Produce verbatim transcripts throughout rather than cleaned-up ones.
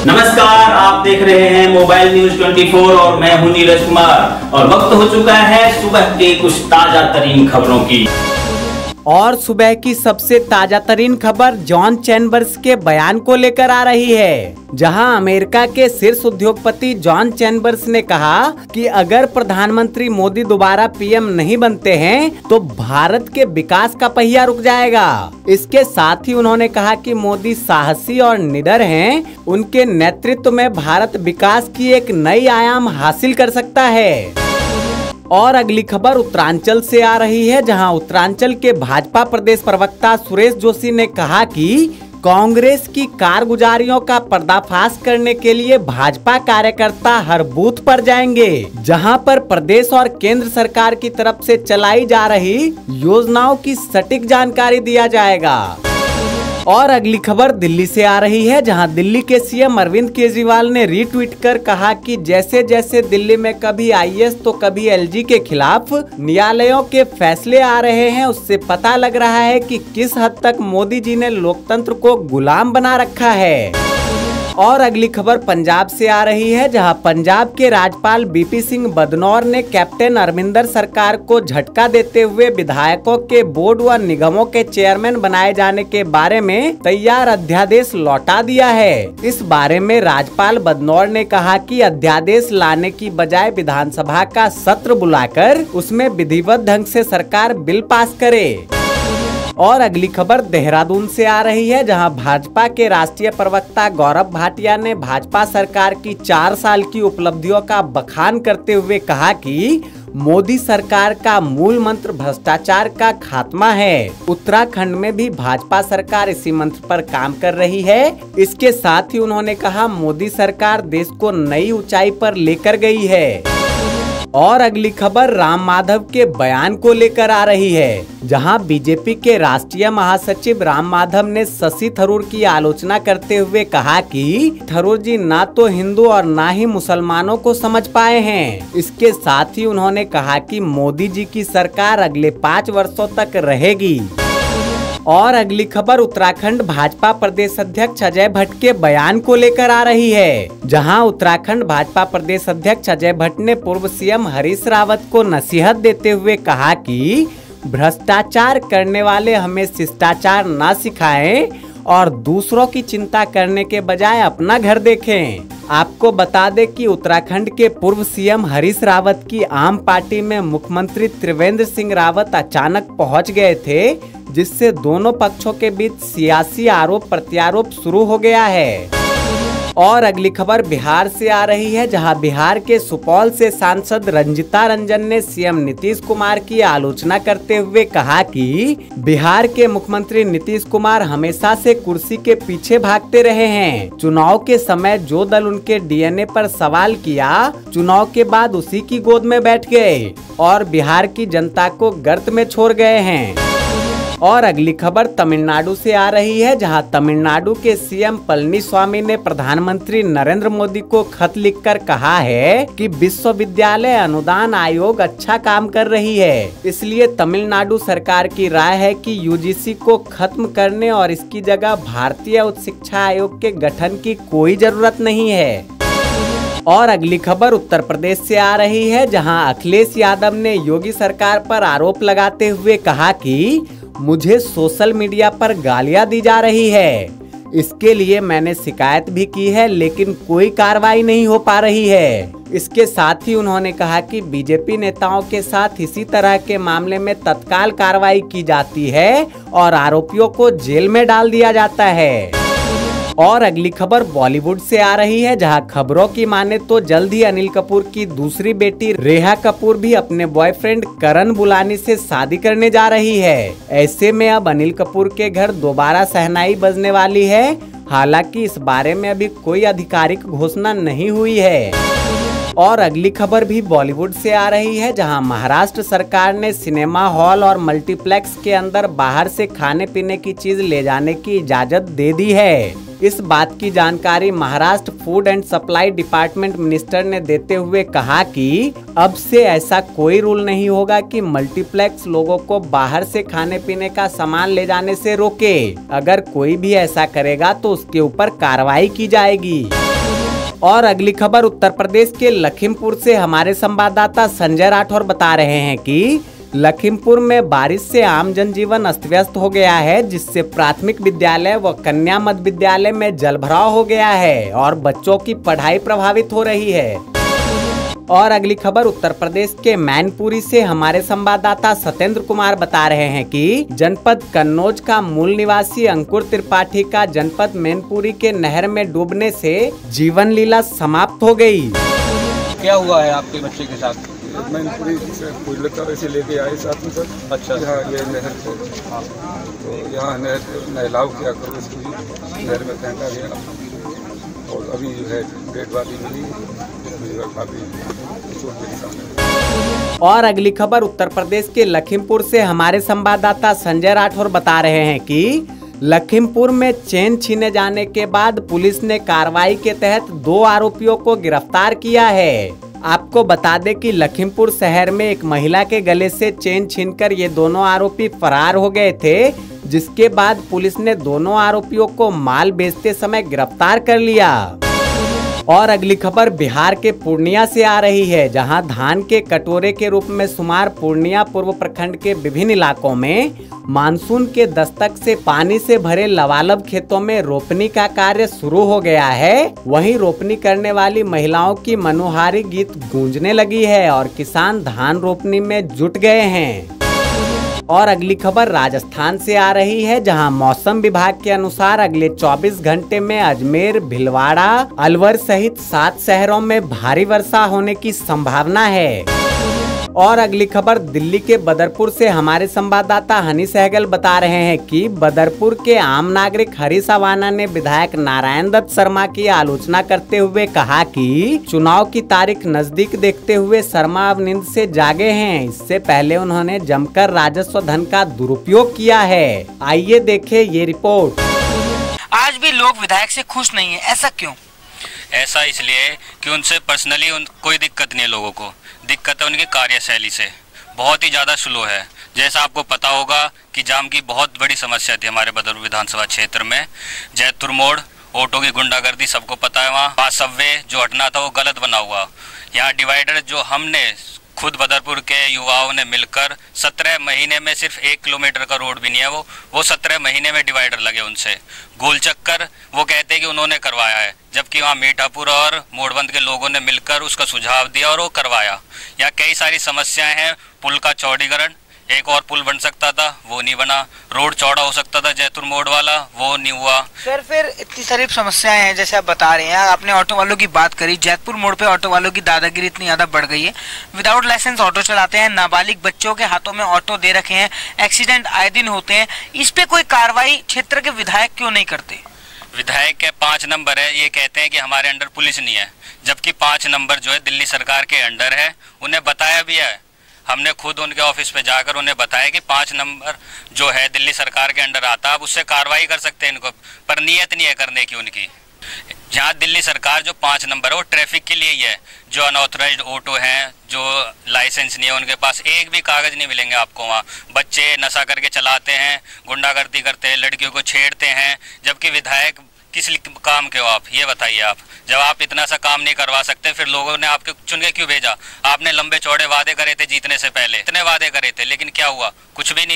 नमस्कार, आप देख रहे हैं मोबाइल न्यूज चौबीस और मैं हूं नीरज कुमार और वक्त हो चुका है सुबह के कुछ ताजा तरीन खबरों की। और सुबह की सबसे ताजा तरीन खबर जॉन चैम्बर्स के बयान को लेकर आ रही है, जहां अमेरिका के शीर्ष उद्योगपति जॉन चैम्बर्स ने कहा कि अगर प्रधानमंत्री मोदी दोबारा पीएम नहीं बनते हैं तो भारत के विकास का पहिया रुक जाएगा। इसके साथ ही उन्होंने कहा कि मोदी साहसी और निडर हैं, उनके नेतृत्व में भारत विकास की एक नई आयाम हासिल कर सकता है। और अगली खबर उत्तरांचल से आ रही है, जहां उत्तरांचल के भाजपा प्रदेश प्रवक्ता सुरेश जोशी ने कहा कि कांग्रेस की कारगुजारियों का पर्दाफाश करने के लिए भाजपा कार्यकर्ता हर बूथ पर जाएंगे, जहां पर प्रदेश और केंद्र सरकार की तरफ से चलाई जा रही योजनाओं की सटीक जानकारी दिया जाएगा। और अगली खबर दिल्ली से आ रही है, जहां दिल्ली के सीएम अरविंद केजरीवाल ने रीट्वीट कर कहा कि जैसे जैसे दिल्ली में कभी आईएएस तो कभी एलजी के खिलाफ न्यायालयों के फैसले आ रहे हैं, उससे पता लग रहा है कि किस हद तक मोदी जी ने लोकतंत्र को गुलाम बना रखा है। और अगली खबर पंजाब से आ रही है, जहां पंजाब के राज्यपाल बीपी सिंह बदनौर ने कैप्टन अमरिंदर सरकार को झटका देते हुए विधायकों के बोर्ड व निगमों के चेयरमैन बनाए जाने के बारे में तैयार अध्यादेश लौटा दिया है। इस बारे में राज्यपाल बदनौर ने कहा कि अध्यादेश लाने की बजाय विधानसभा का सत्र बुलाकर उसमें विधिवत ढंग से सरकार बिल पास करे। और अगली खबर देहरादून से आ रही है, जहां भाजपा के राष्ट्रीय प्रवक्ता गौरव भाटिया ने भाजपा सरकार की चार साल की उपलब्धियों का बखान करते हुए कहा कि मोदी सरकार का मूल मंत्र भ्रष्टाचार का खात्मा है। उत्तराखंड में भी भाजपा सरकार इसी मंत्र पर काम कर रही है। इसके साथ ही उन्होंने कहा मोदी सरकार देश को नई ऊंचाई पर लेकर गई है। और अगली खबर राम माधव के बयान को लेकर आ रही है, जहां बीजेपी के राष्ट्रीय महासचिव राम माधव ने शशि थरूर की आलोचना करते हुए कहा कि थरूर जी ना तो हिंदू और ना ही मुसलमानों को समझ पाए हैं। इसके साथ ही उन्होंने कहा कि मोदी जी की सरकार अगले पाँच वर्षों तक रहेगी। और अगली खबर उत्तराखंड भाजपा प्रदेश अध्यक्ष अजय भट्ट के बयान को लेकर आ रही है, जहां उत्तराखंड भाजपा प्रदेश अध्यक्ष अजय भट्ट ने पूर्व सीएम हरीश रावत को नसीहत देते हुए कहा कि भ्रष्टाचार करने वाले हमें शिष्टाचार ना सिखाएं और दूसरों की चिंता करने के बजाय अपना घर देखें। आपको बता दें कि उत्तराखंड के पूर्व सीएम हरीश रावत की आम पार्टी में मुख्यमंत्री त्रिवेंद्र सिंह रावत अचानक पहुंच गए थे, जिससे दोनों पक्षों के बीच सियासी आरोप प्रत्यारोप शुरू हो गया है। और अगली खबर बिहार से आ रही है, जहां बिहार के सुपौल से सांसद रंजिता रंजन ने सीएम नीतीश कुमार की आलोचना करते हुए कहा कि बिहार के मुख्यमंत्री नीतीश कुमार हमेशा से कुर्सी के पीछे भागते रहे हैं। चुनाव के समय जो दल उनके डीएनए पर सवाल किया, चुनाव के बाद उसी की गोद में बैठ गए और बिहार की जनता को गर्त में छोड़ गए हैं। और अगली खबर तमिलनाडु से आ रही है, जहां तमिलनाडु के सीएम पलनीस्वामी ने प्रधानमंत्री नरेंद्र मोदी को खत लिखकर कहा है कि विश्वविद्यालय अनुदान आयोग अच्छा काम कर रही है, इसलिए तमिलनाडु सरकार की राय है कि यूजीसी को खत्म करने और इसकी जगह भारतीय उच्च शिक्षा आयोग के गठन की कोई जरूरत नहीं है। और अगली खबर उत्तर प्रदेश से आ रही है, जहां अखिलेश यादव ने योगी सरकार पर आरोप लगाते हुए कहा कि मुझे सोशल मीडिया पर गालियां दी जा रही है, इसके लिए मैंने शिकायत भी की है लेकिन कोई कार्रवाई नहीं हो पा रही है। इसके साथ ही उन्होंने कहा कि बीजेपी नेताओं के साथ इसी तरह के मामले में तत्काल कार्रवाई की जाती है और आरोपियों को जेल में डाल दिया जाता है। और अगली खबर बॉलीवुड से आ रही है, जहां खबरों की माने तो जल्द ही अनिल कपूर की दूसरी बेटी रेहा कपूर भी अपने बॉयफ्रेंड करण बुलानी से शादी करने जा रही है। ऐसे में अब अनिल कपूर के घर दोबारा शहनाई बजने वाली है। हालांकि इस बारे में अभी कोई आधिकारिक घोषणा नहीं हुई है। और अगली खबर भी बॉलीवुड से आ रही है, जहां महाराष्ट्र सरकार ने सिनेमा हॉल और मल्टीप्लेक्स के अंदर बाहर से खाने पीने की चीज ले जाने की इजाजत दे दी है। इस बात की जानकारी Maharashtra food and supply department minister ने देते हुए कहा कि अब से ऐसा कोई रूल नहीं होगा कि मल्टीप्लेक्स लोगों को बाहर से खाने पीने का सामान ले जाने से रोके। अगर कोई भी ऐसा करेगा तो उसके ऊपर कार्रवाई की जाएगी। और अगली खबर उत्तर प्रदेश के लखीमपुर से हमारे संवाददाता संजय राठौर बता रहे हैं कि लखीमपुर में बारिश से आम जनजीवन अस्त व्यस्त हो गया है, जिससे प्राथमिक विद्यालय व कन्या मध्य विद्यालय में जलभराव हो गया है और बच्चों की पढ़ाई प्रभावित हो रही है। और अगली खबर उत्तर प्रदेश के मैनपुरी से हमारे संवाददाता सत्येंद्र कुमार बता रहे हैं कि जनपद कन्नौज का मूल निवासी अंकुर त्रिपाठी का जनपद मैनपुरी के नहर में डूबने से जीवन लीला समाप्त हो गई। क्या हुआ है आपके बच्चे के साथ? मैनपुरी से कुलता से लेके आए साथ में सर। अच्छा। यहाँ ये नहर को, हाँ, तो यहाँ नहर नहलाव किया करो, इसको नहर में फेंका गया और अभी जो है डेड बॉडी मिली, काफी चोट के निशान है। और अगली खबर उत्तर प्रदेश के लखीमपुर से हमारे संवाददाता संजय राठौर बता रहे हैं कि लखीमपुर में चेन छीने जाने के बाद पुलिस ने कार्रवाई के तहत दो आरोपियों को गिरफ्तार किया है। आपको बता दें कि लखीमपुर शहर में एक महिला के गले से चेन छीनकर ये दोनों आरोपी फरार हो गए थे, जिसके बाद पुलिस ने दोनों आरोपियों को माल बेचते समय गिरफ्तार कर लिया। और अगली खबर बिहार के पूर्णिया से आ रही है, जहां धान के कटोरे के रूप में शुमार पूर्णिया पूर्व प्रखंड के विभिन्न इलाकों में मानसून के दस्तक से पानी से भरे लबालब खेतों में रोपनी का कार्य शुरू हो गया है। वहीं रोपनी करने वाली महिलाओं की मनोहारी गीत गूंजने लगी है और किसान धान रोपनी में जुट गए हैं। और अगली खबर राजस्थान से आ रही है, जहां मौसम विभाग के अनुसार अगले चौबीस घंटे में अजमेर, भीलवाड़ा, अलवर सहित सात शहरों में भारी वर्षा होने की संभावना है। और अगली खबर दिल्ली के बदरपुर से हमारे संवाददाता हनी सहगल बता रहे हैं कि बदरपुर के आम नागरिक हरी सवाना ने विधायक नारायण दत्त शर्मा की आलोचना करते हुए कहा कि चुनाव की तारीख नजदीक देखते हुए शर्मा अब नींद से जागे हैं। इससे पहले उन्होंने जमकर राजस्व धन का दुरुपयोग किया है। आइए देखें ये रिपोर्ट। आज भी लोग विधायक से खुश नहीं है, ऐसा क्यों? ऐसा इसलिए कि उनसे पर्सनली उन कोई दिक्कत नहीं है, लोगों को दिक्कत है उनकी कार्यशैली से, बहुत ही ज़्यादा स्लो है। जैसा आपको पता होगा कि जाम की बहुत बड़ी समस्या थी हमारे बदरपुर विधानसभा क्षेत्र में। जैतपुर मोड़, ऑटो की गुंडागर्दी सबको पता है। वहाँ पास सबवे जो हटना था वो गलत बना हुआ। यहाँ डिवाइडर जो हमने खुद बदरपुर के युवाओं ने मिलकर सत्रह महीने में, सिर्फ एक किलोमीटर का रोड भी नहीं है वो वो सत्रह महीने में डिवाइडर लगे उनसे। गोल चक्कर वो कहते हैं कि उन्होंने करवाया है, जबकि वहाँ मीठापुर और मोड़बंद के लोगों ने मिलकर उसका सुझाव दिया और वो करवाया। यहाँ कई सारी समस्याएं हैं। पुल का चौड़ीकरण, एक और पुल बन सकता था वो नहीं बना। रोड चौड़ा हो सकता था जैतपुर मोड़ वाला, वो नहीं हुआ। सर फिर इतनी सारी समस्याएं हैं, जैसे आप बता रहे हैं। आपने ऑटो वालों की बात करी, जैतपुर मोड़ पे ऑटो वालों की दादागिरी इतनी ज्यादा बढ़ गई है। विदाउट लाइसेंस ऑटो चलाते हैं, नाबालिग बच्चों के हाथों में ऑटो दे रखे हैं, एक्सीडेंट आए दिन होते हैं। इस पे कोई कार्रवाई क्षेत्र के विधायक क्यों नहीं करते? विधायक के पाँच नंबर है, ये कहते हैं कि हमारे अंडर पुलिस नहीं है, जबकि पाँच नंबर जो है दिल्ली सरकार के अंडर है। उन्हें बताया भी है, हमने खुद उनके ऑफिस पे जाकर उन्हें बताया कि पाँच नंबर जो है दिल्ली सरकार के अंडर आता है, आप उससे कार्रवाई कर सकते हैं इनको, पर नीयत नहीं है करने की उनकी। जहाँ दिल्ली सरकार जो पाँच नंबर है वो ट्रैफिक के लिए ही है। जो अनऑथराइज्ड ऑटो हैं, जो लाइसेंस नहीं है उनके पास एक भी कागज़ नहीं मिलेंगे आपको। वहाँ बच्चे नशा करके चलाते हैं, गुंडागर्दी करते हैं, लड़कियों को छेड़ते हैं, जबकि विधायक किस काम के हो आप, ये बताइए आप। जब आप इतना सा काम नहीं करवा सकते, फिर लोगों ने आपके चुन के क्यों भेजा? आपने लंबे चौड़े वादे करे थे जीतने से पहले, इतने वादे करे थे, लेकिन क्या हुआ? कुछ भी नहीं।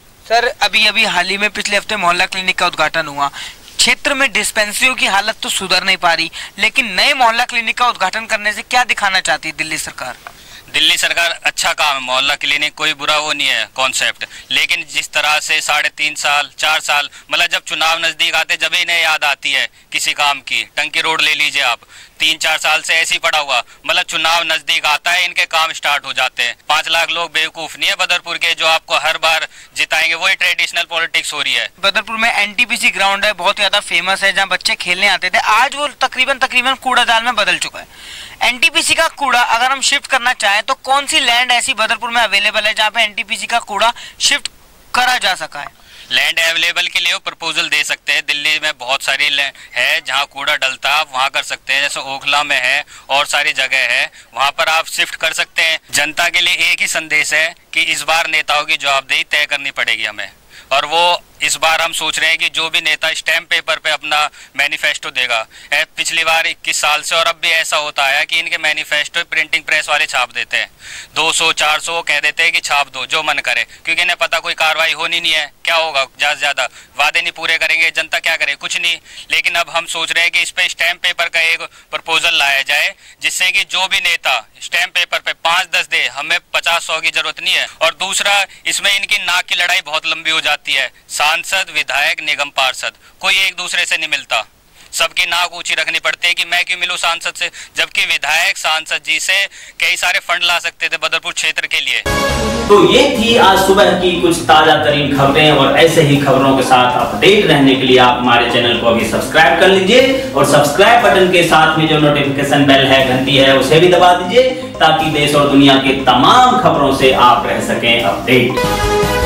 सर अभी अभी हाल ही में पिछले हफ्ते मोहल्ला क्लिनिक का उद्घाटन हुआ। क्षेत्र में डिस्पेंसरियों की हालत तो सुधर नहीं पा रही, लेकिन नए मोहल्ला क्लिनिक का उद्घाटन करने से क्या दिखाना चाहती है दिल्ली सरकार? दिल्ली सरकार अच्छा काम है, मोहल्ला क्लिनिक कोई बुरा वो नहीं है कॉन्सेप्ट, लेकिन जिस तरह से साढ़े तीन साल चार साल मतलब जब चुनाव नजदीक आते जब इन्हें याद आती है किसी काम की। टंकी रोड ले लीजिए आप, तीन चार साल से ऐसे ही पड़ा हुआ, मतलब चुनाव नजदीक आता है इनके काम स्टार्ट हो जाते हैं। पांच लाख लोग बेवकूफ नहीं है बदरपुर के जो आपको हर बार जिताएंगे, वही ट्रेडिशनल पॉलिटिक्स हो रही है। बदरपुर में एनटीपीसी ग्राउंड है, बहुत ज्यादा फेमस है, जहाँ बच्चे खेलने आते थे। आज वो तकरीबन तकरीबन कूड़ादान में बदल चुका है। एनटीपीसी का कूड़ा अगर हम शिफ्ट करना चाहें तो कौन सी लैंड ऐसी बदरपुर में अवेलेबल है जहाँ पे एनटीपीसी का कूड़ा शिफ्ट करा जा सका है? लैंड अवेलेबल के लिए वो प्रपोजल दे सकते हैं। दिल्ली में बहुत सारी लैंड है जहाँ कूड़ा डलता है, आप वहाँ कर सकते हैं। जैसे ओखला में है और सारी जगह है, वहाँ पर आप शिफ्ट कर सकते हैं। जनता के लिए एक ही संदेश है कि इस बार नेताओं की जवाबदेही तय करनी पड़ेगी हमें, और वो इस बार हम सोच रहे हैं कि जो भी नेता स्टैम्प पेपर पे अपना मैनिफेस्टो देगा, पिछली बार इक्कीस साल से और अब भी ऐसा होता है कि इनके मैनिफेस्टो प्रिंटिंग प्रेस वाले छाप देते हैं, दो सौ चार सौ कह देते हैं कि छाप दो जो मन करे, क्योंकि इन्हें पता कोई कार्रवाई होनी नहीं है, क्या होगा, ज्यादा से ज्यादा वादे नहीं पूरे करेंगे, जनता क्या करे, कुछ नहीं। लेकिन अब हम सोच रहे हैं कि इस पे स्टैम्प पेपर का एक प्रपोजल लाया जाए, जिससे कि जो भी नेता स्टैम्प पेपर पे पाँच दस दे, हमें पचास सौ की जरूरत नहीं है। और दूसरा, इसमें इनकी नाक की लड़ाई बहुत लंबी हो जाती है, सांसद, विधायक, निगम पार्षद, कोई एक दूसरे से नहीं मिलता, सबकी नाक ऊंची रखनी पड़ती है कि मैं क्यों मिलूं सांसद से, जबकि विधायक सांसद जी से कई सारे फंड ला सकते थे बदरपुर क्षेत्र के लिए। तो ये थी आज सुबह की कुछ ताजा तरीन खबरें, और ऐसे ही खबरों के साथ अपडेट रहने के लिए आप हमारे चैनल को अभी सब्सक्राइब कर लीजिए, और सब्सक्राइब बटन के साथ में जो नोटिफिकेशन बेल है, घंटी है, उसे भी दबा दीजिए, ताकि देश और दुनिया के तमाम खबरों से आप रह सकें अपडेट।